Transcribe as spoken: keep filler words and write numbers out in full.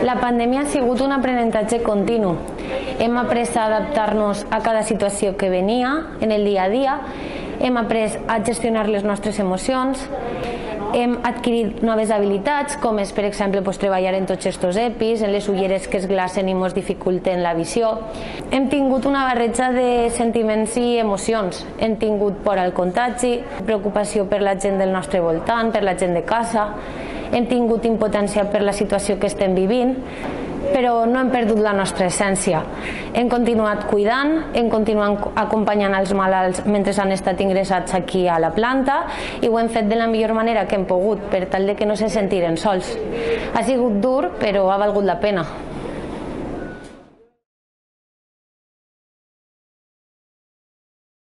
La pandèmia ha sigut un aprenentatge continu. Hem après a adaptar-nos a cada situació que venia en el dia a dia, hem après a gestionar les nostres emocions, hem adquirit noves habilitats, com és, per exemple, pues, treballar en tots aquests epis, en les ulleres que es glacen i ens dificulten la visió. Hem tingut una barreja de sentiments i emocions. Hem tingut por al contagi, preocupació per la gent del nostre voltant, per la gent de casa, hem tingut impotència per la situació que estem vivint, però no hem perdut la nostra essència. Hem continuat cuidant, hem continuat acompanyant els malalts mentre han estat ingressats aquí a la planta i ho hem fet de la millor manera que hem pogut per tal de que no se sentiren sols. Ha sigut dur, però ha valgut la pena.